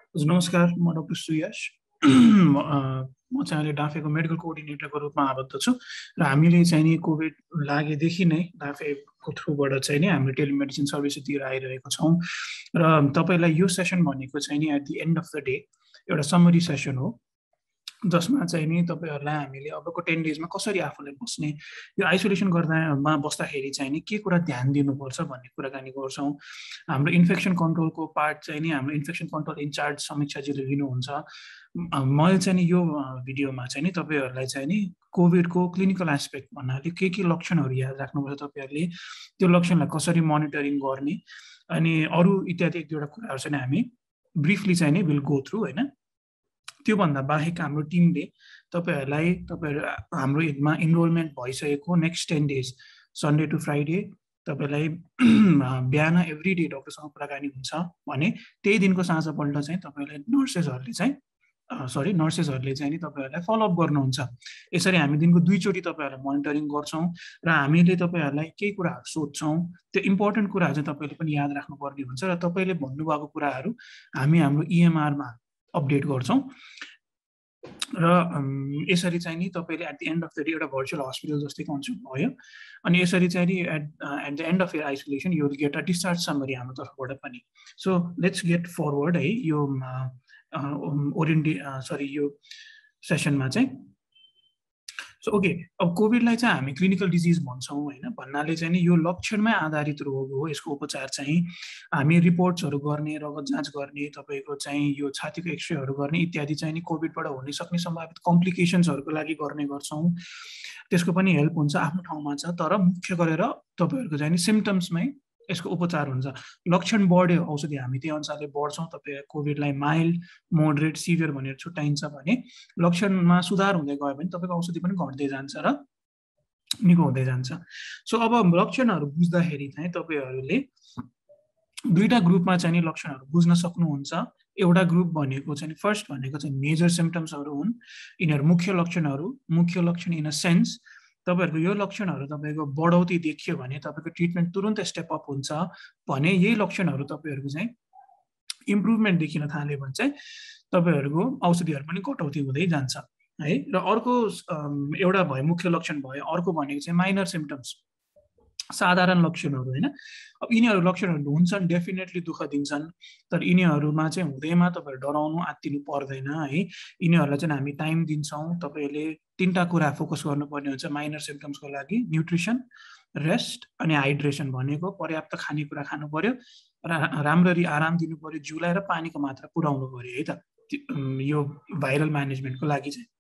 नमस्कार, म डाक्टर सुयश। म चाहिँ अहिले डाफेको मेडिकल कोअर्डिनेटरको रूपमा आबद्ध छु र हामीले चाहिँ नि कोभिड लागेदेखि नै डाफेको थ्रुबाट चाहिँ नि हामीले टेलिमेडिसिन सर्भिस दिएर आइरहेको छौँ र तपाईँलाई यो सेसन भनेको चाहिँ नि at the end of the day एउटा समरी सेसन हो, जसमा चाहिँ नि तपाईँहरूलाई हामीले अबको 10 डेजमा कसरी आफूलाई बस्ने, यो आइसोलेसन गर्दामा बस्दाखेरि चाहिँ नि के कुरा ध्यान दिनुपर्छ भन्ने कुराकानी गर्छौँ। हाम्रो इन्फेक्सन कन्ट्रोलको पार्ट चाहिँ नि हाम्रो इन्फेक्सन कन्ट्रोल इन्चार्ज समीक्षाजीले लिनुहुन्छ। मैले चाहिँ नि यो भिडियोमा चाहिँ नि तपाईँहरूलाई चाहिँ नि कोभिडको क्लिनिकल एस्पेक्ट भन्नाले के लक्षणहरू याद राख्नुपर्छ, तपाईँहरूले त्यो लक्षणलाई कसरी मोनिटरिङ गर्ने अनि अरू इत्यादि एक दुईवटा कुराहरू चाहिँ हामी ब्रिफली चाहिँ नि विल गो थ्रु होइन। त्योभन्दा बाहेक हाम्रो टिमले तपाईँहरूलाई हाम्रोमा इनरोलमेन्ट भइसकेको next 10 days Sunday to Friday तपाईँलाई बिहान एभ्री डे डक्टरसँग कुराकानी हुन्छ भने त्यही दिनको साँझपल्ट चाहिँ तपाईँलाई नर्सेसहरूले चाहिँ नि तपाईँहरूलाई फलोअप गर्नुहुन्छ। यसरी हामी दिनको 2 चोटि तपाईँहरूलाई मोनिटरिङ गर्छौँ र हामीले तपाईँहरूलाई केही कुराहरू सोध्छौँ। त्यो इम्पोर्टेन्ट कुराहरू चाहिँ तपाईँले पनि याद राख्नुपर्ने हुन्छ र तपाईँले भन्नुभएको कुराहरू हामी हाम्रो EMR-मा अपडेट गर्छौँ र यसरी चाहिँ नि तपाईँले at the end of the day एउटा भर्चुअल हस्पिटल जस्तै कन्सेप्ट भयो। अनि यसरी चाहिँ नि at the end of your isolation you will get a discharge summary हाम्रो तर्फबाट पनि। सो लेट्स गेट फरवर्ड है यो यो सेसनमा चाहिँ। सो ओके, अब कोभिडलाई चाहिँ हामी क्लिनिकल डिजिज भन्छौँ होइन, भन्नाले चाहिँ नि यो लक्षणमै आधारित रोग हो। यसको उपचार चाहिँ हामी रिपोर्ट्सहरू गर्ने, रगत जाँच गर्ने, तपाईँको चाहिँ यो छातीको एक्सरेहरू गर्ने इत्यादि चाहिँ नि कोभिडबाट हुन सक्ने सम्भावित कम्प्लिकेसन्सहरूको लागि गर्ने गर्छौँ। त्यसको पनि हेल्प हुन्छ, आफ्नो ठाउँमा छ, तर मुख्य गरेर तपाईँहरूको चाहिँ नि सिम्टम्समै यसको उपचार हुन्छ। लक्षण बढ्यो औषधि हामी त्यही अनुसारले बढ्छौँ। तपाईँ कोभिडलाई माइल्ड, मोडरेट, सिभियर भनेर छुट्याइन्छ भने लक्षणमा सुधार हुँदै गयो भने तपाईँको औषधि पनि घट्दै जान्छ र निको हुँदै जान्छ। सो अब लक्षणहरू बुझ्दाखेरि चाहिँ तपाईँहरूले 2टा ग्रुपमा चाहिँ नि लक्षणहरू बुझ्न सक्नुहुन्छ। एउटा ग्रुप भनेको चाहिँ फर्स्ट भनेको चाहिँ मेजर सिम्टम्सहरू हुन्। यिनीहरू मुख्य लक्षण इन अ सेन्स तपाईँहरूको यो लक्षणहरू तपाईँको बढौती देखियो भने तपाईँको ट्रिटमेन्ट तुरुन्तै स्टेप अप हुन्छ भने यही लक्षणहरू तपाईँहरूको चाहिँ इम्प्रुभमेन्ट देखिन थाल्यो भने चाहिँ तपाईँहरूको औषधिहरू पनि कटौती हुँदै जान्छ है। र अर्को एउटा भयो मुख्य लक्षण भयो, अर्को भनेको चाहिँ माइनर सिम्टम्स, साधारण लक्षणहरू होइन। अब यिनीहरू लक्षणहरू हुन्छन्, डेफिनेटली दुःख दिन्छन्, तर यिनीहरूमा चाहिँ हुँदैमा तपाईँहरू डराउनु आत्तिनु पर्दैन है। यिनीहरूलाई चाहिँ हामी टाइम दिन्छौँ। तपाईँले 3टा कुरा फोकस गर्नुपर्ने हुन्छ माइनर सिम्टम्सको लागि। न्युट्रिसन, रेस्ट अनि हाइड्रेसन भनेको पर्याप्त खानेकुरा खानु पर्यो र राम्ररी आराम दिनु पर्यो जिउलाई र पानीको मात्रा पुर्याउनु पर्यो है त, यो भाइरल म्यानेजमेन्टको लागि चाहिँ।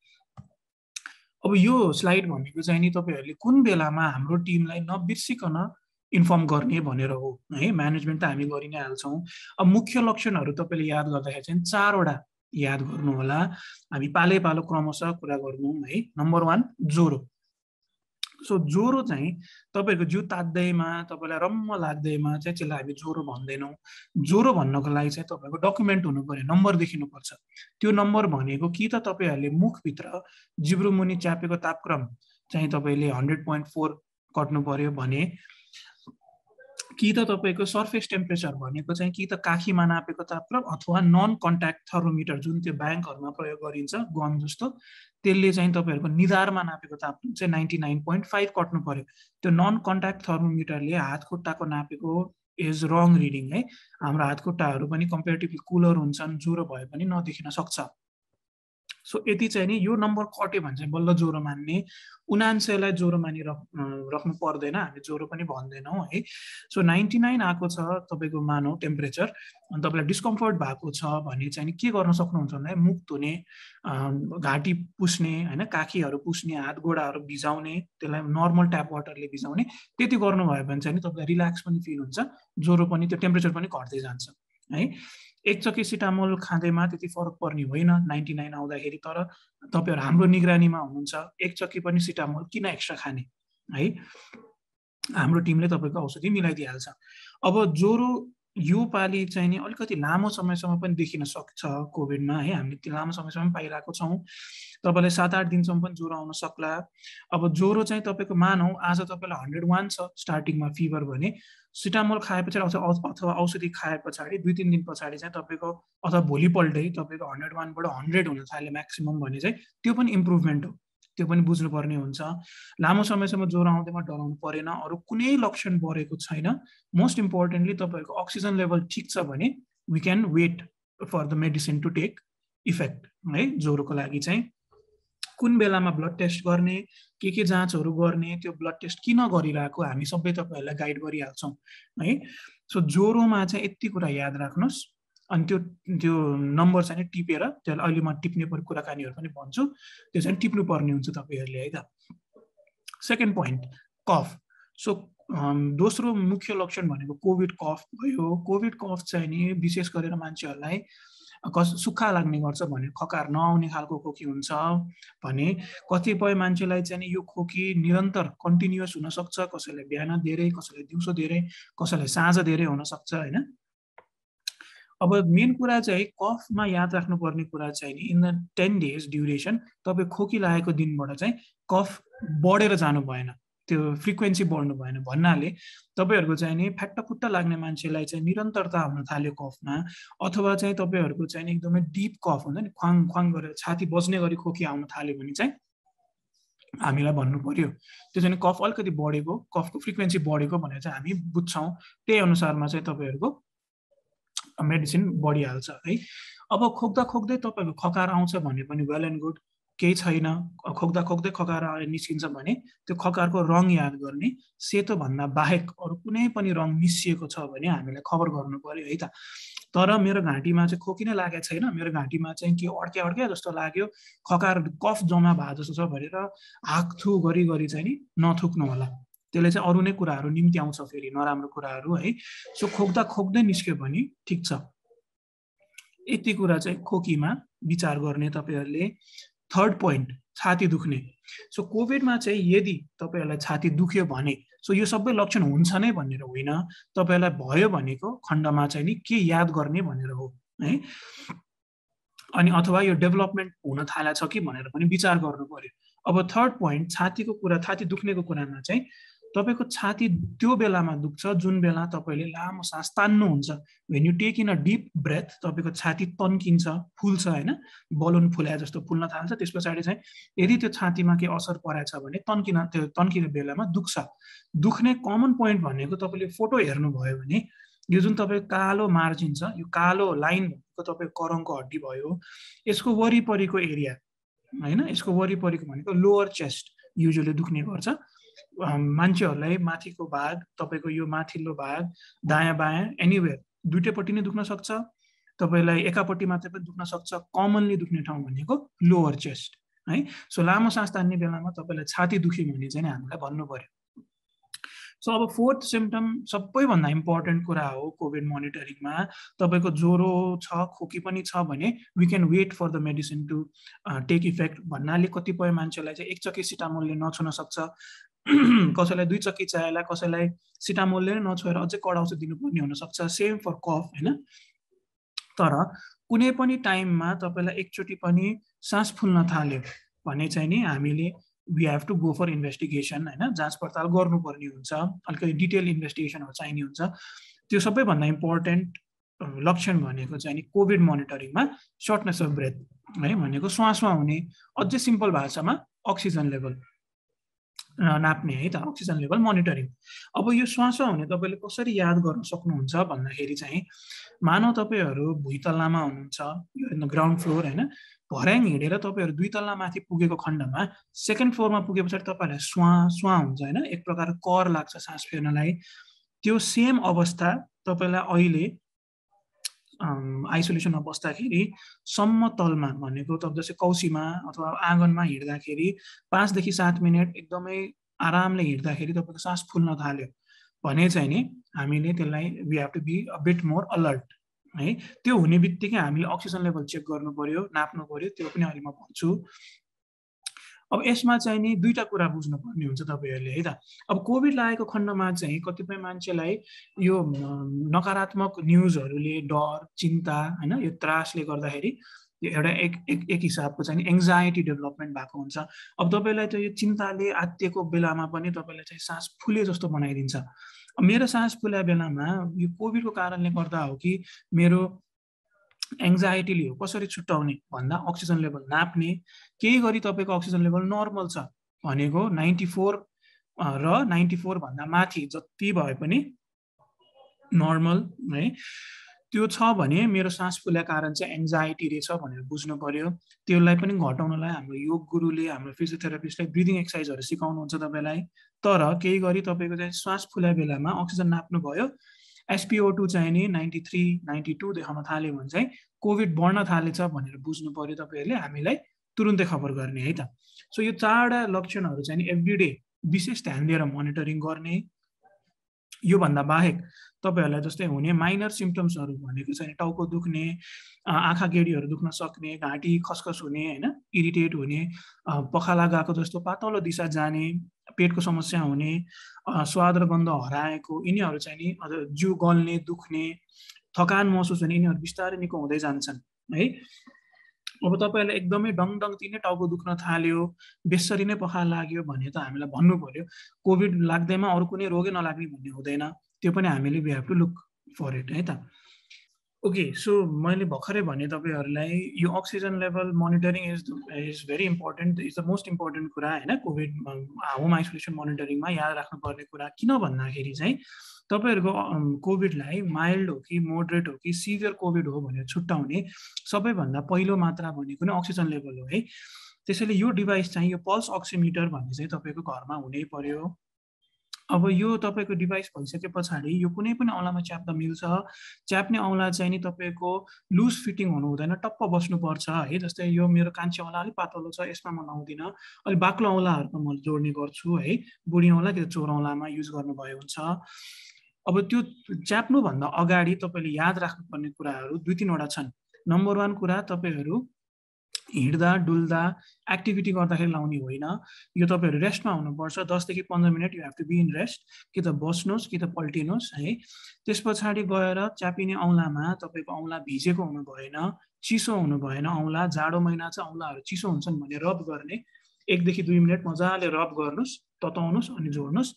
अब यो स्लाइड भनेको चाहिँ नि तपाईँहरूले कुन बेलामा हाम्रो टिमलाई नबिर्सिकन इन्फर्म गर्ने भनेर हो है। म्यानेजमेन्ट त हामी गरि नै हाल्छौँ। अब मुख्य लक्षणहरू तपाईँले याद गर्दाखेरि चाहिँ 4वटा याद गर्नु होला। हामी पालै पालो क्रमशः कुरा गर्नु है। नम्बर 1 ज्वरो। सो ज्वरो चाहिँ तपाईँहरूको जिउ तात्दैमा, तपाईँलाई रम्म लाग्दैमा चाहिँ त्यसलाई हामी ज्वरो भन्दैनौँ। ज्वरो भन्नको लागि चाहिँ तपाईँको डकुमेन्ट हुनु पर्यो, नम्बर देखिनुपर्छ। त्यो नम्बर भनेको कि त तपाईँहरूले मुखभित्र जिब्रोमुनि च्यापेको तापक्रम चाहिँ तपाईँले 100.4 कट्नु पर्यो भने, कि त तपाईँको सर्फेस टेम्परेचर भनेको चाहिँ कि त काखीमा नापेको तापक्रम अथवा नन कन्ट्याक्ट थर्मोमिटर जुन त्यो ब्याङ्कहरूमा प्रयोग गरिन्छ गन जस्तो, त्यसले चाहिँ तपाईँहरूको निधारमा नापेको तापक्रम चाहिँ 99.5 कट्नु पर्यो। त्यो नन कन्ट्याक्ट थर्मोमिटरले हात खुट्टाको नापेको इज रङ रिडिङ है। हाम्रो हात खुट्टाहरू पनि कम्पेरिटिभली कुलर हुन्छन्, ज्वरो भए पनि नदेखिन सक्छ। सो यति चाहिँ नि यो नम्बर कट्यो भने चाहिँ बल्ल ज्वरो मान्ने। 79लाई ज्वरो मानि राख्नु पर्दैन, हामी ज्वरो पनि भन्दैनौँ है। सो 99 आएको छ तपाईँको मानौ टेम्परेचर, अनि तपाईँलाई डिस्कम्फर्ट भएको छ भने चाहिँ के गर्न सक्नुहुन्छ भने मुख धुने, घाँटी पुस्ने होइन, काखीहरू पुस्ने, हात गोडाहरू भिजाउने, त्यसलाई नर्मल ट्याप वाटरले भिजाउने, त्यति गर्नुभयो भने चाहिँ तपाईँलाई रिल्याक्स पनि फिल हुन्छ, ज्वरो पनि त्यो टेम्परेचर पनि घट्दै जान्छ है। एक चक्की सिटामोल खाँदैमा त्यति फरक पर्ने होइन 99 आउँदाखेरि, तर तपाईँहरू हाम्रो निगरानीमा हुनुहुन्छ, एक चक्की पनि सिटामोल किन एक्स्ट्रा खाने है। हाम्रो टिमले तपाईँको औषधि मिलाइदिइहाल्छ। अब ज्वरो यो पालि चाहिँ नि अलिकति लामो समयसम्म पनि देखिन सक्छ कोभिडमा है, हामीले त्यो लामो समयसम्म पाइरहेको छौँ। तपाईँलाई 7-8 दिनसम्म पनि ज्वरो आउन सक्ला। अब ज्वरो चाहिँ तपाईँको मानौँ आज तपाईँलाई 101 छ स्टार्टिङमा फिभर भने सिटामोल खाए पछाडि अथवा औषधि खाए पछाडि 2-3 दिन पछाडि चाहिँ तपाईँको अथवा भोलिपल्टै तपाईँको 101 बाट 100 हुन थाल्यो म्याक्सिमम भने चाहिँ त्यो पनि इम्प्रुभमेन्ट हो, त्यो पनि बुझ्नुपर्ने हुन्छ। लामो समयसम्म ज्वरो आउँदैमा डराउनु परेन, अरू कुनै लक्षण बढेको छैन। मोस्ट इम्पोर्टेन्टली तपाईँहरूको अक्सिजन लेभल ठिक छ भने we can wait for the medicine to take effect है। ज्वरोको लागि चाहिँ कुन बेलामा ब्लड टेस्ट गर्ने, के जाँचहरू गर्ने, त्यो ब्लड टेस्ट किन गरिरहेको हामी सबै तपाईँहरूलाई गाइड गरिहाल्छौँ है। सो ज्वरोमा चाहिँ यति कुरा याद राख्नुहोस्, अनि त्यो नम्बर चाहिँ टिपेर त्यसलाई अहिले म टिप्ने कुराकानीहरू पनि भन्छु, त्यो चाहिँ टिप्नुपर्ने हुन्छ तपाईँहरूले है त। सेकेन्ड पोइन्ट कफ। सो दोस्रो मुख्य लक्षण भनेको कोभिड कफ भयो। कोभिड कफ चाहिँ नि विशेष गरेर मान्छेहरूलाई सुक्खा लाग्ने गर्छ भने, खकार नआउने खालको खोकी हुन्छ भने, कतिपय मान्छेलाई चाहिँ यो खोकी निरन्तर कन्टिन्युअस हुनसक्छ, कसैलाई बिहान धेरै, कसैलाई दिउँसो धेरै, कसैलाई साँझ धेरै हुनसक्छ होइन। अब मेन कुरा चाहिँ कफमा याद राख्नुपर्ने कुरा चाहिँ नि इन द 10 days ड्युरेसन तपाईँ खोकी लागेको दिनबाट चाहिँ कफ बढेर जानु भएन, त्यो फ्रिक्वेन्सी बढ्नु भएन भन्नाले तपाईँहरूको चाहिँ नि फ्याट्टफुट्ट लाग्ने मान्छेलाई चाहिँ निरन्तरता हुन थाल्यो कफमा, अथवा चाहिँ तपाईँहरूको चाहिँ एकदमै डिप कफ हुन्छ नि, ख्वाङ ख्वाङ गरेर छाती बज्ने गरी खोकी आउन थाल्यो भने चाहिँ हामीलाई भन्नु पर्यो त्यो चाहिँ कफ अलिकति बढेको, कफको फ्रिक्वेन्सी बढेको भनेर चाहिँ हामी बुझ्छौँ। त्यही अनुसारमा चाहिँ तपाईँहरूको मेडिसिन बढिहाल्छ है। अब खोक्दा खोक्दै तपाईँको खकार आउँछ भने पनि वेल एन्ड गुड, केही छैन। खोक्दा खोक्दै खकार निस्किन्छ भने त्यो खकारको रङ याद गर्ने, सेतो भन्दा बाहेक अरू कुनै पनि रङ मिसिएको छ भने हामीलाई खबर गर्नु पर्यो है त। तर मेरो घाँटीमा चाहिँ खोकी नै लागेको छैन, मेरो घाँटीमा चाहिँ के अड्क्या जस्तो लाग्यो, खकार कफ जम्मा भए जस्तो छ भनेर हाकथु गरी चाहिँ नि नथुक्नु होला, त्यसले चाहिँ अरू नै कुराहरू निम्ति आउँछ फेरि नराम्रो कुराहरू है। सो खोक्दा खोक्दै निस्क्यो भने ठिक छ, यति कुरा चाहिँ खोकीमा विचार गर्ने तपाईँहरूले। थर्ड पोइन्ट छाती दुख्ने। सो कोभिडमा चाहिँ यदि तपाईँहरूलाई छाती दुख्यो भने सो यो सबै लक्षण हुन्छ नै भनेर होइन, तपाईँहरूलाई भयो भनेको खण्डमा चाहिँ नि के याद गर्ने भनेर हो है। अनि अथवा यो डेभलपमेन्ट हुन थालेको छ कि भनेर पनि विचार गर्नु पर्यो। अब थर्ड पोइन्ट छातीको कुरा, छाती दुख्नेको कुरामा चाहिँ तपाईँको छाती त्यो बेलामा दुख्छ जुन बेला तपाईँले लामो सास तान्नुहुन्छ। When you take in a deep breath तपाईँको छाती तन्किन्छ, फुल्छ होइन, बलुन फुलाए जस्तो फुल्न थाल्छ। त्यस पछाडि चाहिँ यदि त्यो छातीमा केही असर परेछ भने त्यो तन्किने बेलामा दुख्छ। दुख्ने कमन पोइन्ट भनेको तपाईँले फोटो हेर्नुभयो भने यो जुन तपाईँको कालो मार्जिन छ, यो कालो लाइन भनेको तपाईँको करङको हड्डी भयो, यसको वरिपरिको एरिया होइन, यसको वरिपरिको भनेको लोवर चेस्ट युजुअली दुख्ने गर्छ। मान्छेहरूलाई माथिको भाग, तपाईँको यो माथिल्लो भाग, दायाँ बायाँ एनिवेयर दुईटैपट्टि नै दुख्न सक्छ, तपाईँलाई एकापट्टि मात्रै पनि दुख्न सक्छ। कमनली दुख्ने ठाउँ भनेको लोवर चेस्ट है। सो लामो सास तान्ने बेलामा तपाईँलाई छाती दुख्यो भने चाहिँ हामीलाई भन्नु पर्यो। सो अब फोर्थ सिम्पटम सबैभन्दा इम्पोर्टेन्ट कुरा हो कोभिड मोनिटरिङमा, तपाईँको ज्वरो छ, खोकी पनि छ भने we can wait for the medicine to take effect भन्नाले कतिपय मान्छेलाई चाहिँ एक चक्की सिटामोलले नछुन सक्छ, कसैलाई 2 चक्की चाहिएला, कसैलाई सिटामोलले नै नछोएर अझै कडा औषध दिनुपर्ने हुनसक्छ। सेम फर कफ होइन। तर कुनै पनि टाइममा तपाईँलाई एकचोटि पनि सास फुल्न थाल्यो भने चाहिँ नि हामीले we have to go for investigation होइन, जाँच पडताल गर्नुपर्ने हुन्छ, अलिकति डिटेल इन्भेस्टिगेसनहरू चाहिने हुन्छ। त्यो सबैभन्दा इम्पोर्टेन्ट लक्षण भनेको चाहिँ नि कोभिड मोनिटरिङमा सर्टनेस अफ ब्रेथ है, भनेको श्वास हुने, अझै सिम्पल भाषामा अक्सिजन लेभल नाप्ने है त, अक्सिजन लेभल मोनिटरिङ। अब यो श्वास हुने तपाईँले कसरी याद गर्न सक्नुहुन्छ भन्दाखेरि चाहिँ मानव तपाईँहरू भुइँतल्लामा हुनुहुन्छ, यो ग्राउन्ड फ्लोर होइन, भर्याङ हिँडेर तपाईँहरू 2 तल्ला माथि पुगेको खण्डमा सेकेन्ड फ्लोरमा पुगे पछाडि तपाईँहरूलाई स्वा हुन्छ होइन, एक प्रकार कर लाग्छ सास फेर्नलाई। त्यो सेम अवस्था तपाईँलाई अहिले आइसोलेसनमा बस्दाखेरि समतलमा भनेको तपाईँ जस्तै कौसीमा अथवा आँगनमा हिँड्दाखेरि 5 देखि 7 मिनट एकदमै आरामले हिँड्दाखेरि तपाईँको सास फुल्न थाल्यो भने चाहिँ नि हामीले त्यसलाई we have to be a bit more alert है। त्यो हुने बित्तिकै हामीले अक्सिजन लेभल चेक गर्नु पर्यो, नाप्नु पर्यो, त्यो पनि अहिले म भन्छु। अब यसमा चाहिँ नि दुईटा कुरा बुझ्नुपर्ने हुन्छ तपाईँहरूले है त। अब कोभिड लागेको खण्डमा चाहिँ कतिपय मान्छेलाई यो नकारात्मक न्युजहरूले डर, चिन्ता होइन, यो त्रासले गर्दाखेरि एउटा एक हिसाबको चाहिँ एङ्जाइटी डेभलपमेन्ट भएको हुन्छ। अब तपाईँलाई त यो चिन्ताले आत्तिएको बेलामा पनि तपाईँलाई चाहिँ सास फुले जस्तो बनाइदिन्छ। मेरो सास फुल्या बेलामा यो कोभिडको कारणले गर्दा हो कि मेरो एङ्जाइटीले हो कसरी छुट्याउने भन्दा अक्सिजन लेभल नाप्ने, केही गरी तपाईँको अक्सिजन लेभल नर्मल छ भनेको 94 र 94 भन्दा माथि जति भए पनि नर्मल है, त्यो छ भने मेरो सास फुल्या कारण चाहिँ एङ्जाइटी रहेछ भनेर बुझ्नु पर्यो। त्यसलाई पनि घटाउनलाई हाम्रो योग गुरुले, हाम्रो फिजियोथेरापिस्टले ब्रिदिङ एक्सर्साइजहरू सिकाउनुहुन्छ तपाईँलाई। तर केही गरी तपाईँको चाहिँ श्वास फुल्या बेलामा अक्सिजन नाप्नु भयो, SpO2 चाहिँ नि 93, 92 देखाउन थाल्यो भने चाहिँ कोभिड बढ्न थालेछ भनेर बुझ्नु पर्यो तपाईँहरूले, हामीलाई तुरुन्तै खबर गर्ने है त। सो यो 4वटा लक्षणहरू चाहिँ एभ्रिडे विशेष ध्यान दिएर मोनिटरिङ गर्ने। योभन्दा बाहेक तपाईँहरूलाई जस्तै हुने माइनर सिम्पटम्सहरू भनेको चाहिँ टाउको दुख्ने, आँखा गेडीहरू दुख्न सक्ने, घाँटी खसखस हुने होइन, इरिटेट हुने, पखाला गएको जस्तो पातलो दिशा जाने, पेटको समस्या हुने, स्वाद र गन्ध हराएको, यिनीहरू चाहिँ नि जिउ गल्ने, दुख्ने, थकान महसुस हुने, यिनीहरू बिस्तारै निको हुँदै जान्छन् है। अब तपाईँहरूलाई एकदमै डङडङ तिनै टाउको दुख्न थाल्यो, बेसरी नै पखाला लाग्यो भने त हामीलाई भन्नु पर्यो। कोभिड लाग्दैमा अरू कुनै रोगै नलाग्ने भन्ने हुँदैन, त्यो पनि हामीले we have to look for it है त। ओके, सो मैले भर्खरै भने तपाईँहरूलाई यो oxygen level monitoring is very important, is the most important कुरा होइन। कोभिड होम आइसोलेसन मोनिटरिङमा याद राख्नुपर्ने कुरा किन भन्दाखेरि चाहिँ तपाईँहरूको कोभिडलाई माइल्ड हो कि मोडरेट हो कि सिभियर कोभिड हो भनेर छुट्याउने सबैभन्दा पहिलो मात्रा भनेको नै अक्सिजन लेभल हो है। त्यसैले यो डिभाइस चाहिँ यो पल्स अक्सिमिटर भन्ने चाहिँ तपाईँको घरमा हुनै पर्यो। अब यो तपाईँको डिभाइस भइसके पछाडि यो कुनै पनि औँलामा च्याप्दा मिल्छ। च्याप्ने औँला चाहिँ नि तपाईँको लुज फिटिङ हुनु हुँदैन, टप्प बस्नुपर्छ है। जस्तै यो मेरो कान्छी औँला अलिक पातलो छ, यसमा म लाउँदिनँ, अलिक बाक्लो औँलाहरूको म जोड्ने गर्छु है। बुढी औँला कि चोर औँलामा युज गर्नुभयो हुन्छ। अब त्यो च्याप्नुभन्दा अगाडि तपाईँले याद राख्नुपर्ने कुराहरू 2-3वटा छन्। नम्बर 1 कुरा, तपाईँहरू हिँड्दा डुल्दा एक्टिभिटी गर्दाखेरि लाउने होइन। यो तपाईँहरू रेस्टमा हुनुपर्छ, 10 देखि 15 minute you have to be in rest. कि त बस्नुहोस् कि त पल्टिनुहोस् है। त्यस पछाडि गएर च्यापिने औँलामा तपाईँको औँला भिजेको हुनु भएन, चिसो हुनु भएन। औँला जाडो महिना छ, औँलाहरू चिसो हुन्छन् भने रब गर्ने, 1 देखि 2 मिनट मजाले रब गर्नुहोस्, तताउनुहोस् अनि जोड्नुहोस्।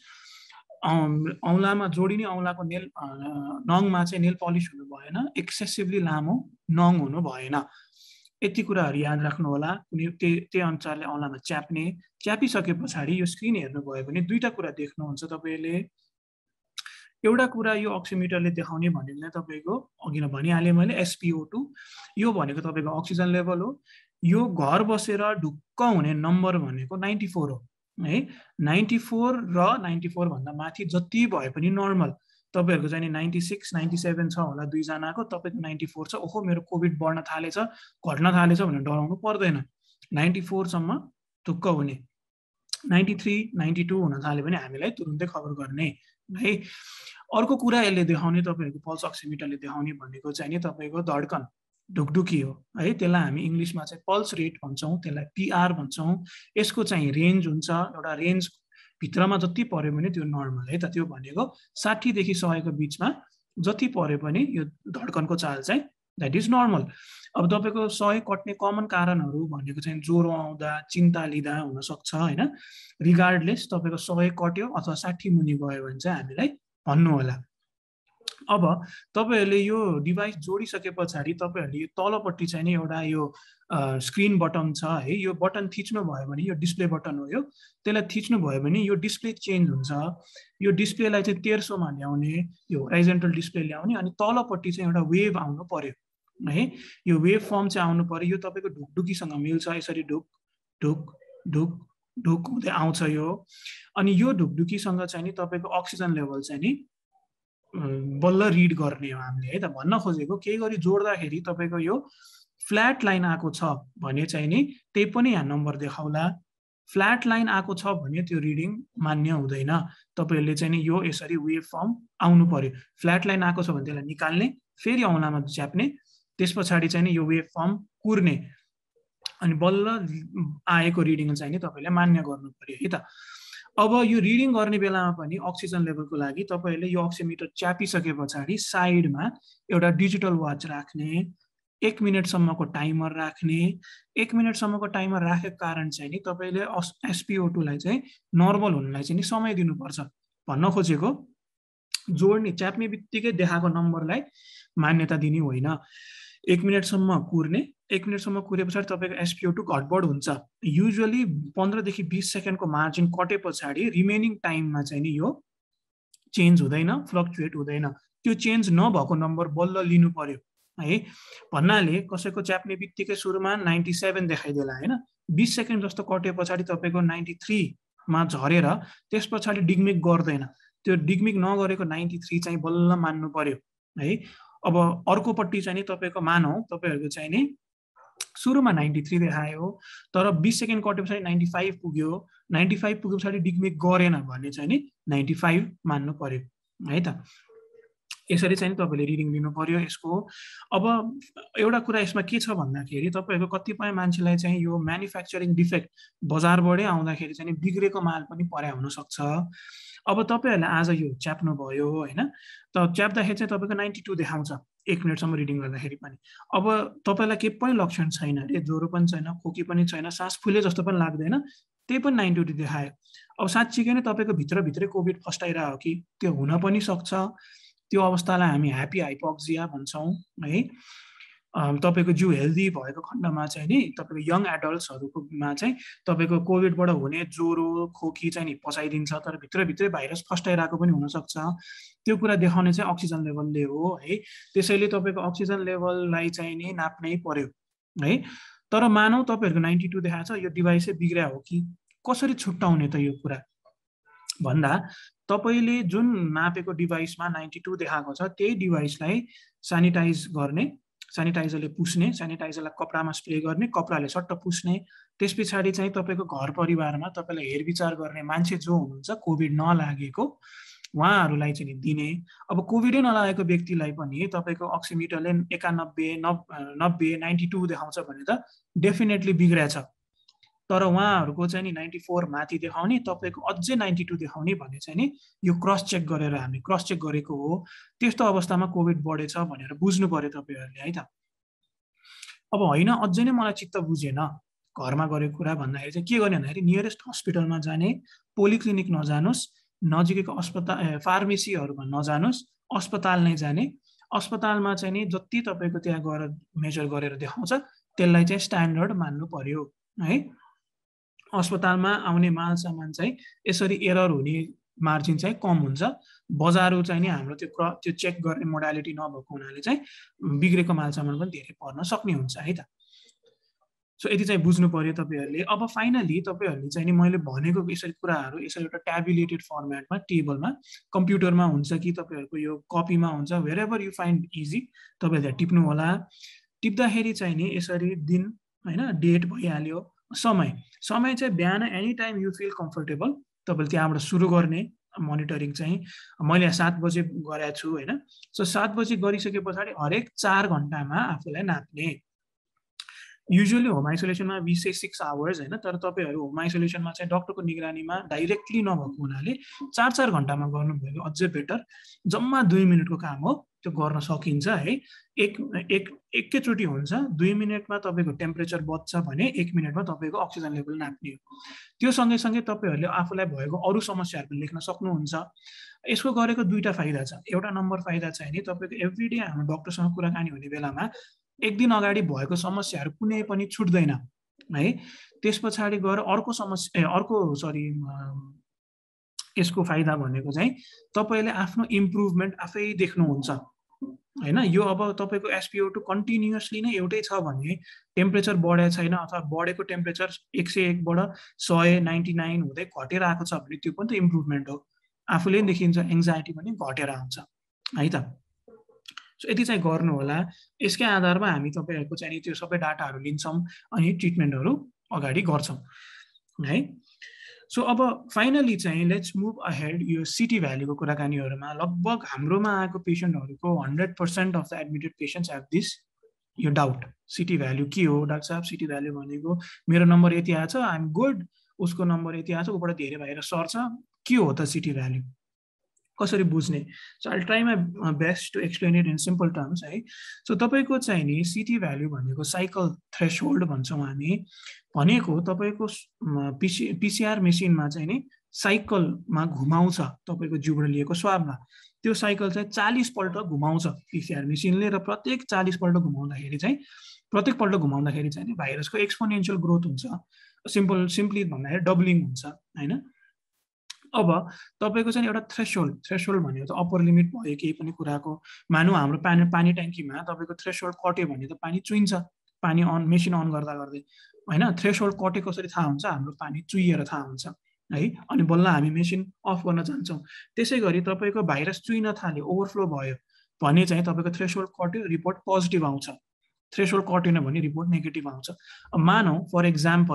औँलामा जोडिने औँलाको नेल नङमा चाहिँ नेल पलिस हुनु भएन, एक्सेसिभली लामो नङ हुनु भएन। यति कुराहरू याद राख्नु होला। त्यही अनुसारले औँलामा च्याप्ने। च्यापिसके पछाडि यो स्क्रिन हेर्नुभयो भने 2टा कुरा देख्नुहुन्छ तपाईँले। एउटा कुरा यो अक्सिमिटरले देखाउने भनेको चाहिँ तपाईँको अघि नै भनिहालेँ मैले SpO2, यो भनेको तपाईँको अक्सिजन लेभल हो। यो घर बसेर ढुक्क हुने नम्बर भनेको 94 हो है। 94 र 94 भन्दा माथि जति भए पनि नर्मल। तपाईँहरूको चाहिँ 96, 97 छ होला दुईजनाको, तपाईँको 94 छ, ओहो मेरो कोभिड बढ्न थालेछ, घट्न थालेछ भनेर डराउनु पर्दैन। 94 सम्म ढुक्क हुने, 93, 92 हुन थाल्यो भने हामीलाई तुरुन्तै खबर गर्ने है। अर्को कुरा यसले देखाउने, तपाईँहरूको पल्स अक्सिमिटरले देखाउने भनेको चाहिँ नि तपाईँको धड्कन, ढुकढुकी हो है। त्यसलाई हामी इङ्ग्लिसमा चाहिँ पल्स रेट भन्छौँ, त्यसलाई PR भन्छौँ। यसको चाहिँ रेन्ज हुन्छ, एउटा रेन्ज भित्रमा जति पर्यो भने त्यो नर्मल है त। त्यो भनेको 60 देखि 100 को बिचमा जति पर्यो पनि यो धड्कनको चाल चाहिँ द्याट इज नर्मल। अब तपाईँको 100 कट्ने कमन कारणहरू भनेको चाहिँ ज्वरो आउँदा, चिन्ता लिँदा हुनसक्छ होइन। रिगार्डलेस तपाईँको 100 कट्यो अथवा 60 मुनि गयो भने चाहिँ हामीलाई भन्नु होला। अब तपाईँहरूले यो डिभाइस जोडिसके पछाडि तपाईँहरूले यो तलपट्टि चाहिँ नि एउटा यो स्क्रिन बटन छ है। यो बटन थिच्नु भयो भने, यो डिस्प्ले बटन हो यो, त्यसलाई थिच्नु भयो भने यो डिस्प्ले चेन्ज हुन्छ। यो डिस्प्लेलाई चाहिँ 1300मा ल्याउने, यो होराइजन्टल डिस्प्ले ल्याउने, अनि तलपट्टि चाहिँ एउटा वेभ आउनु पर्यो है। यो वेभ फर्म चाहिँ आउनु पर्यो। यो तपाईँको ढुकढुकीसँग मिल्छ, यसरी ढुक ढुक ढुक ढुक हुँदै आउँछ यो। अनि यो ढुकढुकीसँग चाहिँ नि तपाईँको अक्सिजन लेभल चाहिँ नि बल्ल रिड गर्ने हो हामीले है त। भन्न खोजेको केही गरी जोड्दाखेरि तपाईँको यो फ्ल्याट लाइन आएको छ भने चाहिँ नि त्यही पनि यहाँ नम्बर देखाउला। फ्ल्याट लाइन आएको छ भने त्यो रिडिङ मान्य हुँदैन। तपाईँहरूले चाहिँ नि यो यसरी वेभ फर्म आउनु पर्यो। फ्ल्याट लाइन आएको छ भने त्यसलाई निकाल्ने, फेरि औँलामा च्याप्ने, त्यस पछाडि चाहिँ नि यो वेभ फर्म कुर्ने। अनि बल्ल आएको रिडिङ चाहिँ नि तपाईँले मान्य गर्नु पर्यो है त। अब यो रिडिङ गर्ने बेलामा पनि अक्सिजन लेभलको लागि तपाईँले यो अक्सिमिटर च्यापिसके पछाडि साइडमा एउटा डिजिटल वाच राख्ने, 1 मिनटसम्मको टाइमर राख्ने। 1 मिनटसम्मको टाइमर राखेको कारण चाहिँ नि तपाईँले SpO2 लाई चाहिँ नर्मल हुनलाई चाहिँ नि समय दिनुपर्छ। भन्न खोजेको जोड्ने च्याप्ने बित्तिकै देखाएको नम्बरलाई मान्यता दिने होइन। 1 मिनटसम्म कुर्ने, 1 मिनटसम्म कुरे पछाडि तपाईँको SpO2 घटबड हुन्छ। युजुअली 15 देखि 20 सेकेन्डको मार्जिन कटे पछाडि रिमेनिङ टाइममा चाहिँ नि यो चेन्ज हुँदैन, फ्लक्चुएट हुँदैन। त्यो चेन्ज नभएको नम्बर बल्ल लिनु पर्यो है। भन्नाले कसैको च्याप्ने बित्तिकै सुरुमा 97 देखाइदेला होइन, 20 सेकेन्ड जस्तो कटे पछाडि तपाईँको 93 मा झरेर त्यस पछाडि डिगमिक गर्दैन। त्यो डिगमिक नगरेको 93 चाहिँ बल्ल मान्नु पर्यो है। अब अर्कोपट्टि चाहिँ नि तपाईँको मानौ तपाईँहरूको चाहिँ नि सुरुमा 93 देखायो तर 20 सेकेन्ड कटे पछाडि 95 पुग्यो, 95 पुगे पछाडि डिगमिक गरेन भने चाहिँ नि 95 मान्नु पर्यो है त। यसरी चाहिँ तपाईँले रिडिङ लिनु पर्यो यसको। अब एउटा कुरा यसमा के छ भन्दाखेरि तपाईँहरूको कतिपय मान्छेलाई चाहिँ यो म्यानुफ्याक्चरिङ डिफेक्ट बजारबाटै आउँदाखेरि चाहिँ बिग्रेको माल पनि पर्या हुनसक्छ। अब तपाईँहरूले आज यो च्याप्नु भयो होइन, त च्याप्दाखेरि चाहिँ तपाईँको 92 देखाउँछ 1 मिनटसम्म रिडिङ गर्दाखेरि पनि। अब तपाईँलाई केही पनि लक्षण छैन अरे, ज्वरो पनि छैन, खोकी पनि छैन, सास फुले जस्तो पनि लाग्दैन, त्यही पनि 92 देखायो। अब साँच्चीकै नै तपाईँको भित्रभित्रै कोभिड फस्टाइरहेको कि त्यो हुन पनि सक्छ। त्यो अवस्थालाई हामी ह्याप्पी हाइपोक्सिया भन्छौँ है। तपाईँको जिउ हेल्दी भएको खण्डमा चाहिँ नि तपाईँको यङ एडल्ट्सहरूकोमा चाहिँ तपाईँको कोभिडबाट हुने ज्वरो खोकी चाहिँ नि पचाइदिन्छ, तर भित्रभित्रै भाइरस फस्टाइरहेको पनि हुनसक्छ। त्यो कुरा देखाउने चाहिँ अक्सिजन लेभलले हो है। त्यसैले तपाईँको अक्सिजन लेभललाई चाहिँ नि नाप्नै पर्यो है। तर मानौ तपाईँहरूको 92 देखाएको छ, यो डिभाइसै बिग्रिया हो कि, कसरी छुट्याउने त यो कुरा भन्दा तपाईँले जुन नापेको डिभाइसमा 92 देखाएको छ त्यही डिभाइसलाई सेनिटाइज गर्ने, सेनिटाइजरले पुस्ने, सेनिटाइजरलाई कपडामा स्प्रे गर्ने, कपडाले सट्ट पुस्ने। त्यस पछाडि चाहिँ तपाईँको घर परिवारमा तपाईँलाई हेरविचार गर्ने मान्छे जो हुनुहुन्छ कोभिड नलागेको उहाँहरूलाई चाहिँ दिने। अब कोभिडै नलागेको व्यक्तिलाई पनि तपाईँको अक्सिमिटरले 91, 90, 92 देखाउँछ भने त डेफिनेटली बिग्रिया छ। तर उहाँहरूको चाहिँ नि 94 माथि देखाउने, तपाईँको अझै 92 देखाउने भने चाहिँ नि यो क्रस चेक गरेर हामी क्रस चेक गरेको हो। त्यस्तो अवस्थामा कोभिड बढेछ भनेर बुझ्नु पर्यो तपाईँहरूले है त। अब होइन अझै नै मलाई चित्त बुझेन घरमा गरेको कुरा भन्दाखेरि चाहिँ के गर्ने भन्दाखेरि नियरेस्ट हस्पिटलमा जाने, पोलिक्लिनिक नजानुहोस्, नजिकैको अस्पताल फार्मेसीहरूमा नजानुहोस्, अस्पताल नै जाने। अस्पतालमा चाहिँ नि जति तपाईँको त्यहाँ गएर मेजर गरेर देखाउँछ त्यसलाई चाहिँ स्ट्यान्डर्ड मान्नु पर्यो है। अस्पतालमा आउने माल सामान चाहिँ यसरी एरर हुने मार्जिन चाहिँ कम हुन्छ। बजारु चाहिँ नि हाम्रो त्यो चेक गर्ने मोडालिटी नभएको हुनाले चाहिँ बिग्रेको माल सामान पनि धेरै पर्न सक्ने हुन्छ है त। सो यति चाहिँ बुझ्नु पर्यो तपाईँहरूले। अब फाइनली तपाईँहरूले चाहिँ नि मैले भनेको यसरी कुराहरू यसरी एउटा ट्याबुलेटेड फर्मेटमा टेबलमा कम्प्युटरमा हुन्छ कि तपाईँहरूको यो कपीमा हुन्छ, वेयरएभर यु फाइन्ड इजी तपाईँहरूले टिप्नु होला। टिप्दाखेरि चाहिँ नि यसरी दिन होइन डेट भइहाल्यो, समय चाहिँ बिहान any time you feel comfortable तपाईँले त्यहाँबाट सुरु गर्ने मोनिटरिङ चाहिँ। मैले 7 बजे गरेको छु होइन। सो 7 बजे गरिसके पछाडि हरेक 4 घन्टामा आफूलाई नाप्ने। युजुअली होम आइसोलेसनमा 20 से 6 आवर्स होइन, तर तपाईँहरू होम आइसोलेसनमा चाहिँ डक्टरको निगरानीमा डाइरेक्टली नभएको हुनाले 4-4 घन्टामा गर्नुभयो अझै बेटर। जम्मा 2 मिनटको काम हो, त्यो गर्न सकिन्छ है। एकैचोटि हुन्छ। 2 मिनटमा तपाईँको टेम्परेचर बढ्छ भने 1 मिनटमा तपाईँको अक्सिजन लेभल नाप्ने हो। त्यो सँगैसँगै तपाईँहरूले आफूलाई भएको अरू समस्याहरू लेख्न सक्नुहुन्छ। यसको गरेको 2टा फाइदा छ। एउटा नम्बर फाइदा चाहिँ नि तपाईँको एभ्रिडे हाम्रो डक्टरसँग कुराकानी हुने बेलामा एक दिन अगाडि भएको समस्याहरू कुनै पनि छुट्दैन है। त्यस पछाडि गएर यसको फाइदा भनेको चाहिँ तपाईँले आफ्नो इम्प्रुभमेन्ट आफै देख्नुहुन्छ होइन। यो अब तपाईँको SpO2 कन्टिन्युअसली नै एउटै छ भने टेम्परेचर बढेको छैन अथवा बढेको टेम्परेचर 101 बाट 100, 99 हुँदै घटेर आएको छ भने त्यो पनि त इम्प्रुभमेन्ट हो। आफूले देखिन्छ एङ्जाइटी पनि घटेर आउँछ है त। सो यति चाहिँ गर्नु होला। यसकै आधारमा हामी तपाईँहरूको चाहिँ त्यो सबै डाटाहरू लिन्छौँ अनि ट्रिटमेन्टहरू अगाडि गर्छौँ है। सो अब फाइनली चाहिँ लेट्स मुभ अहेड यो सिटी भ्याल्यूको कुराकानीहरूमा। लगभग हाम्रोमा आएको पेसेन्टहरूको 100% of the admitted patients have this यो डाउट सिटी भ्यालु के हो डाक्टर साहब? सिटी भ्यालु भनेको मेरो नम्बर यति आएछ, आइ एम गुड, उसको नम्बर यति आएछ, ऊबाट धेरै बाहिर सर्छ, के हो त सिटी भ्यालु? कसरी बुझ्ने? So I try my best to explain it in simple terms है। सो तपाईँको चाहिँ नि सिटी भ्यालु भनेको साइकल थ्रेसहोल्ड भन्छौँ हामी, भनेको तपाईँको पिसिआर मेसिनमा चाहिँ नि साइकलमा घुमाउँछ तपाईँको जिउबाट लिएको स्वाबमा, त्यो साइकल चाहिँ 40 पल्ट घुमाउँछ पिसिआर मेसिनले, र प्रत्येक 40 पल्ट घुमाउँदाखेरि चाहिँ नि भाइरसको एक्सपोनेन्सियल ग्रोथ हुन्छ, सिम्पली भन्दाखेरि डबलिङ हुन्छ होइन। अब तपाईँको चाहिँ एउटा थ्रेसहोल्ड भनेको त अप्पर लिमिट भयो केही पनि कुराको। मानौँ हाम्रो पानी ट्याङ्कीमा तपाईँको थ्रेसहोल्ड कट्यो भने त पानी चुइन्छ, पानी मेसिन अन गर्दा गर्दै होइन। थ्रेसहोल्ड कटे कसरी थाहा हुन्छ? हाम्रो पानी चुइएर थाहा हुन्छ है, अनि बल्ल हामी मेसिन अफ गर्न जान्छौँ। त्यसै गरी तपाईँको भाइरस चुइन थाल्यो, ओभरफ्लो भयो भने चाहिँ तपाईँको थ्रेसहोल्ड कट्यो, रिपोर्ट पोजिटिभ आउँछ, थ्रेसहोल्ड कटेन भने रिपोर्ट नेगेटिभ आउँछ। अब मानौँ फर एक्जाम्पल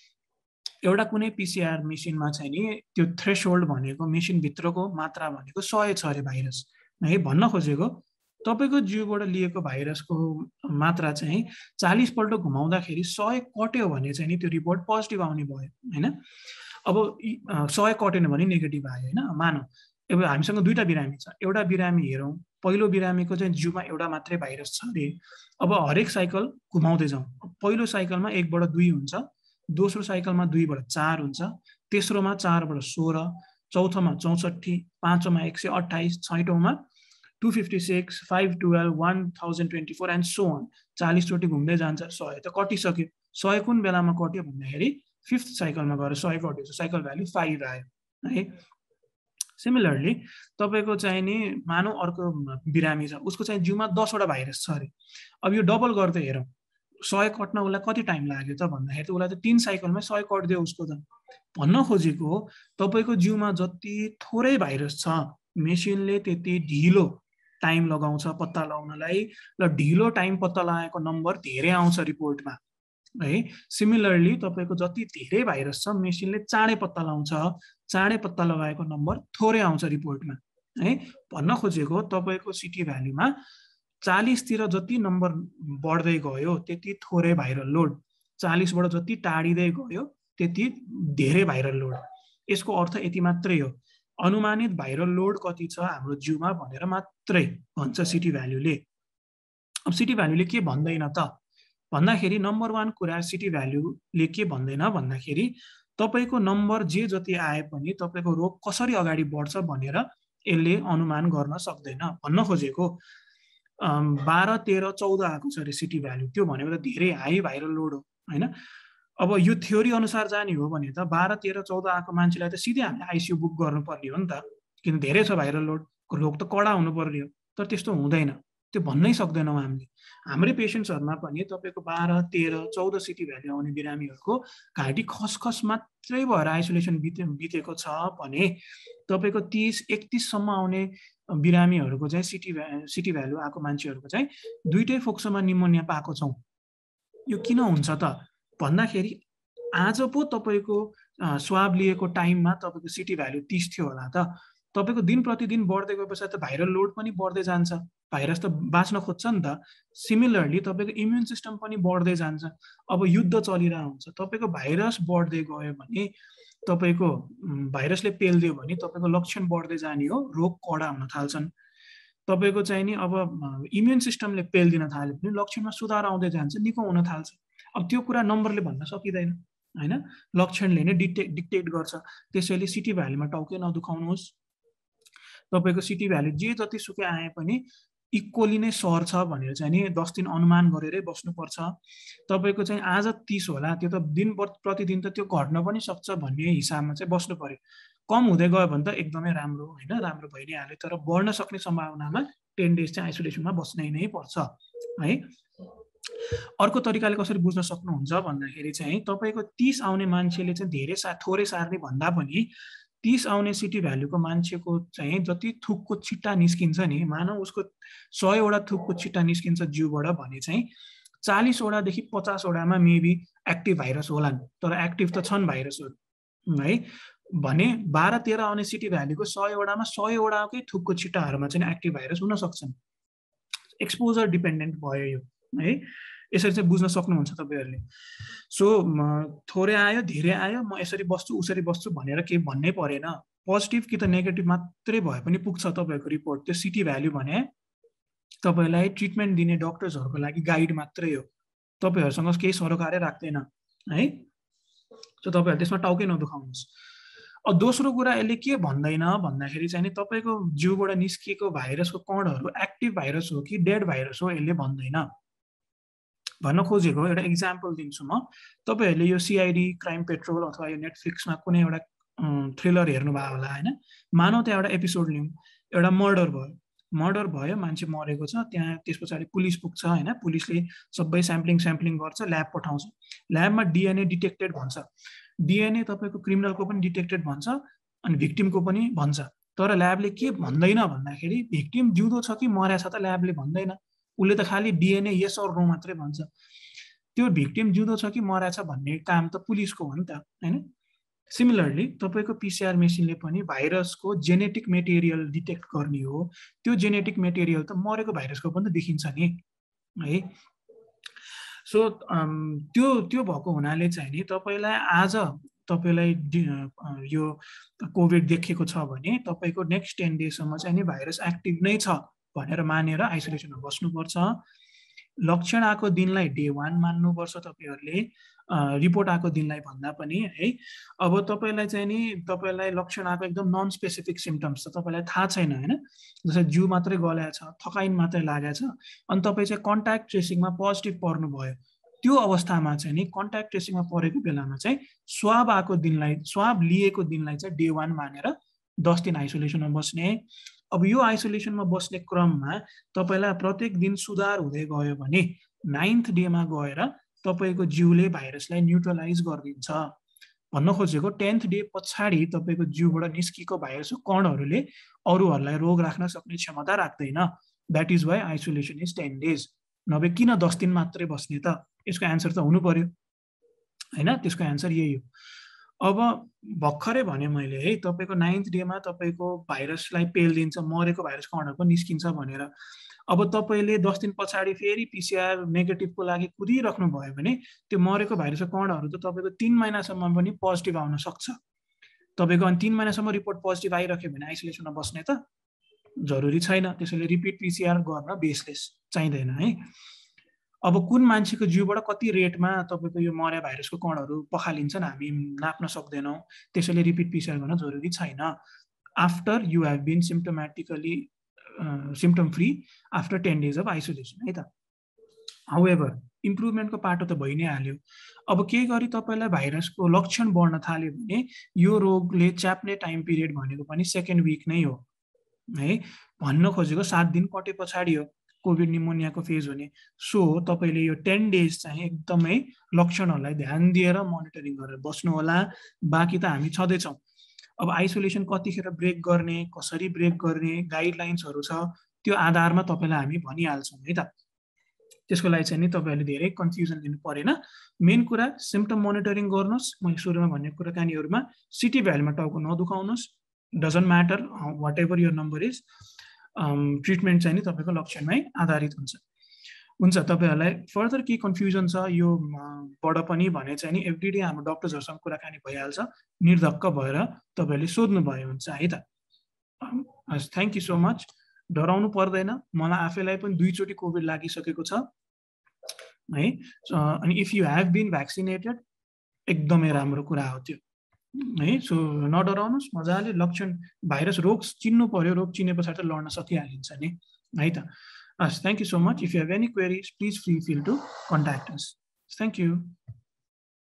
एउटा कुनै पिसिआर मेसिनमा चाहिँ नि त्यो थ्रेसहोल्ड भनेको मेसिनभित्रको मात्रा भनेको 100 छ अरे भाइरस है। भन्न खोजेको तपाईँको जिउबाट लिएको भाइरसको मात्रा चाहिँ 40 पल्ट घुमाउँदाखेरि 100 कट्यो भने चाहिँ नि त्यो रिपोर्ट पोजिटिभ आउने भयो होइन। अब 100 कटेन भने नेगेटिभ आयो होइन। मानौँ अब हामीसँग दुईवटा बिरामी छ, एउटा बिरामी हेरौँ, पहिलो बिरामीको चाहिँ जिउमा एउटा मात्रै भाइरस छ अरे। अब हरेक साइकल घुमाउँदै जाउँ, पहिलो साइकलमा 1 बाट 2 हुन्छ, दोस्रो साइकलमा 2 बाट 4 हुन्छ, तेस्रोमा 4 बाट 16, चौथोमा 64, पाँचौँमा 128, छैटौँमा 256, 512, 1024 एन्ड सो अन। 40 चोटि घुम्दै जान्छ, 100 त कटिसक्यो। 100 कुन बेलामा कट्यो भन्दाखेरि 5th साइकलमा गएर 100 कट्यो, साइकल भ्यालु 5 आयो है। सिमिलरली तपाईँको चाहिँ नि मानौँ अर्को बिरामी छ, उसको चाहिँ जिउमा 10 वटा भाइरस छ अरे। अब यो डबल गर्दै हेरौँ, 100 कट्न उसलाई कति टाइम लाग्यो त भन्दाखेरि त उसलाई त 3 साइकलमै 100 कटिदियो उसको त। भन्न खोजेको तपाईँको जिउमा जति थोरै भाइरस छ मेसिनले त्यति ढिलो टाइम लगाउँछ पत्ता लगाउनलाई, र ढिलो टाइम पत्ता लगाएको नम्बर धेरै आउँछ रिपोर्टमा है। सिमिलरली तपाईँको जति धेरै भाइरस छ मेसिनले चाँडै पत्ता लगाउँछ, चाँडै पत्ता लगाएको नम्बर थोरै आउँछ रिपोर्टमा है। भन्न खोजेको तपाईँको सिटी भ्यालुमा 40 तिर जति नम्बर बढ्दै गयो त्यति थोरै भाइरल लोड, 40 बाट जति टाढिँदै गयो त्यति धेरै भाइरल लोड। यसको अर्थ यति मात्रै हो, अनुमानित भाइरल लोड कति छ हाम्रो जिउमा भनेर मात्रै भन्छ सिटी भ्यालुले। अब सिटी भ्यालुले के भन्दैन त भन्दाखेरि नम्बर 1 कुरा सिटी भ्यालुले के भन्दैन भन्दाखेरि तपाईँको नम्बर जे जति आए पनि तपाईँको रोग कसरी अगाडि बढ्छ भनेर यसले अनुमान गर्न सक्दैन। भन्न खोजेको 12, 13, 14 आएको छ अरे सिटी भ्यालु, त्यो भनेको त धेरै हाई भाइरल लोड हो होइन। अब यो थ्योरी अनुसार जाने हो भने त 12, 13, 14 आएको मान्छेलाई त सिधै हामीले आइसियु बुक गर्नुपर्ने हो नि त, किन धेरै छ भाइरल लोड, रोग त कडा हुनुपर्ने हो। तर त्यस्तो हुँदैन, त्यो भन्नै सक्दैनौँ हामीले। हाम्रै पेसेन्ट्सहरूमा पनि तपाईँको 12, 13, 14 सिटी भ्यालु आउने बिरामीहरूको घाँटी खसखस मात्रै भएर आइसोलेसन बितेको छ भने तपाईँको 30, 31 सम्म आउने बिरामीहरूको चाहिँ सिटी भ्यालु आएको मान्छेहरूको चाहिँ दुईटै फोक्सोमा निमोनिया पाएको छौँ। यो किन हुन्छ त भन्दाखेरि आज पो तपाईँको स्वाब लिएको टाइममा तपाईँको सिटी भ्यालु 30 थियो होला त, तपाईँको दिन प्रतिदिन बढ्दै गए पछाडि त भाइरल लोड पनि बढ्दै जान्छ, भाइरस त बाँच्न खोज्छ नि त। सिमिलरली तपाईँको इम्युन सिस्टम पनि बढ्दै जान्छ। अब युद्ध चलिरहेको हुन्छ, तपाईँको भाइरस बढ्दै गयो भने तपाईँको भाइरसले पेलिदियो भने तपाईँको लक्षण बढ्दै जाने हो, रोग कडा हुन थाल्छन्। तपाईँको चाहिँ नि अब इम्युन सिस्टमले पेलिदिन थाल्यो भने लक्षणमा सुधार आउँदै जान्छ, निको हुन थाल्छ। अब त्यो कुरा नम्बरले भन्न सकिँदैन होइन, लक्षणले नै डिक्टेट गर्छ। त्यसैले सिटी भ्यालुमा टाउकै नदुखाउनुहोस्, तपाईँको सिटी भ्यालु जे जतिसुकै आए पनि इक्वली नै सर्छ भनेर चाहिँ नि 10 दिन अनुमान गरेरै बस्नुपर्छ। तपाईँको चाहिँ आज 30 होला, त्यो त दिन प्रतिदिन त त्यो घट्न पनि सक्छ भन्ने हिसाबमा चाहिँ बस्नु पर्यो। कम हुँदै गयो भने त एकदमै राम्रो होइन, राम्रो भइ नै हाल्यो, तर बढ्न सक्ने सम्भावनामा 10 डेज चाहिँ आइसोलेसनमा बस्नै नै पर्छ है। अर्को तरिकाले कसरी बुझ्न सक्नुहुन्छ भन्दाखेरि चाहिँ तपाईँको 30 आउने मान्छेले चाहिँ धेरै थोरै सार्ने भन्दा पनि 30 आउने सिटी भ्यालुको मान्छेको चाहिँ जति थुकको छिट्टा निस्किन्छ नि, मानौ उसको 100 वटा थुकको छिट्टा निस्किन्छ जिउबाट भने चाहिँ 40 वटादेखि 50 वटामा मेबी एक्टिभ भाइरस होलान्, तर एक्टिभ त छन् भाइरसहरू है। भने 12, 13 आउने सिटी भ्यालुको 100 वटामा 100 वटाकै थुकको छिट्टाहरूमा चाहिँ एक्टिभ भाइरस हुन सक्छन्। एक्सपोजर डिपेन्डेन्ट भयो यो है। यसरी चाहिँ बुझ्न सक्नुहुन्छ तपाईँहरूले। सो थोरै आयो धेरै आयो म यसरी बस्छु उसरी बस्छु भनेर केही भन्नै परेन। पोजिटिभ कि त नेगेटिभ मात्रै भए पनि पुग्छ तपाईँहरूको रिपोर्ट। त्यो सिटी भ्याल्यु भने तपाईँलाई ट्रिटमेन्ट दिने डक्टर्सहरूको लागि गाइड मात्रै हो, तपाईँहरूसँग केही सरोकारै राख्दैन है। सो तपाईँहरू त्यसमा टाउकै नदुखाउनुहोस्। अब दोस्रो कुरा यसले के भन्दैन भन्दाखेरि चाहिँ नि तपाईँको जिउबाट निस्किएको भाइरसको कणहरू एक्टिभ भाइरस हो कि डेड भाइरस हो यसले भन्दैन। भन्न खोजेको एउटा इक्जाम्पल दिन्छु म। तपाईँहरूले यो सिआइडी, क्राइम पेट्रोल अथवा यो नेटफ्लिक्समा कुनै एउटा थ्रिलर हेर्नुभयो होला होइन। मानौ त्यहाँ एउटा एपिसोड लिउँ, एउटा मर्डर भयो, मान्छे मरेको छ, त्यहाँ त्यस पछाडि पुलिस पुग्छ होइन। पुलिसले सबै स्याम्पलिङ गर्छ, ल्याब पठाउँछ, ल्याबमा डिएनए डिटेक्टेड भन्छ। डिएनए तपाईँको क्रिमिनलको पनि डिटेक्टेड भन्छ अनि भिक्टिमको पनि भन्छ। तर ल्याबले के भन्दैन भन्दाखेरि भिक्टिम जिउँदो छ कि मर्या छ त ल्याबले भन्दैन। उसले त खालि डिएनए यस और नो मात्रै भन्छ। त्यो भिक्टिम जिउँदो छ कि मर्या छ भन्ने काम त पुलिसको हो नि त होइन। सिमिलरली तपाईँको पिसिआर मेसिनले पनि भाइरसको जेनेटिक मेटेरियल डिटेक्ट गर्ने हो। त्यो जेनेटिक मेटेरियल त मरेको भाइरसको पनि त देखिन्छ नि है। सो त्यो भएको हुनाले चाहिँ नि तपाईँलाई आज तपाईँलाई यो कोभिड देखेको छ भने तपाईँको नेक्स्ट 10 डेजसम्म चाहिँ नि भाइरस एक्टिभ नै छ भनेर मानेर आइसोलेसनमा बस्नुपर्छ। लक्षण आएको दिनलाई डे 1 मान्नुपर्छ तपाईँहरूले, रिपोर्ट आएको दिनलाई भन्दा पनि है। अब तपाईँलाई चाहिँ नि तपाईँलाई लक्षण आएको एकदम नन स्पेसिफिक सिम्टम्स छ, तपाईँलाई थाहा छैन होइन। जस्तै जिउ मात्रै गलेको छ, थकाइन मात्रै लागेको छ, अनि तपाईँ चाहिँ कन्ट्याक्ट ट्रेसिङमा पोजिटिभ पर्नुभयो। त्यो अवस्थामा चाहिँ नि कन्ट्याक्ट ट्रेसिङमा परेको बेलामा चाहिँ स्वाब लिएको दिनलाई चाहिँ डे 1 मानेर 10 दिन आइसोलेसनमा बस्ने। अब यो आइसोलेसनमा बस्ने क्रममा तपाईँलाई प्रत्येक दिन सुधार हुँदै गयो भने 9th डेमा गएर तपाईँको जिउले भाइरसलाई न्युट्रलाइज गरिदिन्छ। भन्न खोजेको 10th डे पछाडि तपाईँको जिउबाट निस्किएको भाइरसको कणहरूले अरूहरूलाई रोग राख्न सक्ने क्षमता राख्दैन। That is why isolation is 10 days. नभए किन 10 दिन मात्रै बस्ने त? यसको एन्सर त हुनु पर्यो होइन। त्यसको एन्सर यही हो। अब भर्खरै भने मैले है तपाईँको 9th डेमा तपाईँको भाइरसलाई पेलिदिन्छ, मरेको भाइरस कणहरू पनि निस्किन्छ भनेर। अब तपाईँले 10 दिन पछाडि फेरि पिसिआर नेगेटिभको लागि कुदिराख्नु भयो भने त्यो मरेको भाइरसको कणहरू त तपाईँको 3 महिनासम्म पनि पोजिटिभ आउन सक्छ। तपाईँको अनि 3 महिनासम्म रिपोर्ट पोजिटिभ आइरह्यो भने आइसोलेसनमा बस्ने त जरुरी छैन। त्यसैले रिपिट पिसिआर गर्न बेसलेस चाहिँदैन है। अब कुन मान्छेको जिउबाट कति रेटमा तपाईँको यो मर्या भाइरसको कणहरू पखालिन्छन् हामी नाप्न सक्दैनौँ। त्यसैले रिपिट पिसिआर गर्न जरुरी छैन। After you have been symptom free after 10 days of isolation है त। हाउएभर इम्प्रुभमेन्टको पाटो त भइ नै हाल्यो। अब केही गरी तपाईँलाई भाइरसको लक्षण बढ्न थाल्यो भने यो रोगले च्याप्ने टाइम पिरियड भनेको पनि 2nd विक नै हो है। भन्न खोजेको 7 दिन कटे पछाडि हो कोभिड निमोनियाको फेज हुने। सो तपाईँले यो 10 डेज चाहिँ एकदमै लक्षणहरूलाई ध्यान दिएर मोनिटरिङ गरेर बस्नु होला। बाँकी त हामी छँदैछौँ। अब आइसोलेसन कतिखेर ब्रेक गर्ने, कसरी ब्रेक गर्ने गाइडलाइन्सहरू छ, त्यो आधारमा तपाईँलाई हामी भनिहाल्छौँ है त। त्यसको लागि चाहिँ नि तपाईँहरूले धेरै कन्फ्युजन लिनु परेन। मेन कुरा सिम्पटम मोनिटरिङ गर्नुहोस्। मैले सुरुमा भनेको कुराकानीहरूमा सिटी भ्यालुमा टाउको नदुखाउनुहोस्। Doesn't matter whatever your number is. Treatment चाहिँ नि तपाईँको लक्षणमै आधारित हुन्छ। तपाईँहरूलाई फर्दर के कन्फ्युजन छ यो बाट पनि भने चाहिँ नि एभ्री डे हाम्रो डक्टर्सहरूसँग कुराकानी भइहाल्छ। निर्धक्क भएर तपाईँहरूले सोध्नुभयो हुन्छ है त। Thank you so much. डराउनु पर्दैन। मलाई आफैलाई पनि 2 चोटि कोभिड लागिसकेको छ है। अनि if you have been vaccinated एकदमै राम्रो कुरा हो त्यो है। सो नडराउनुहोस्, मजाले लक्षण भाइरस रोग चिन्नु पर्यो, रोग चिने पछाडि त लड्न सकिहालिन्छ नि है त। Thank you so much. If you have any queries please feel to contact us. Thank you.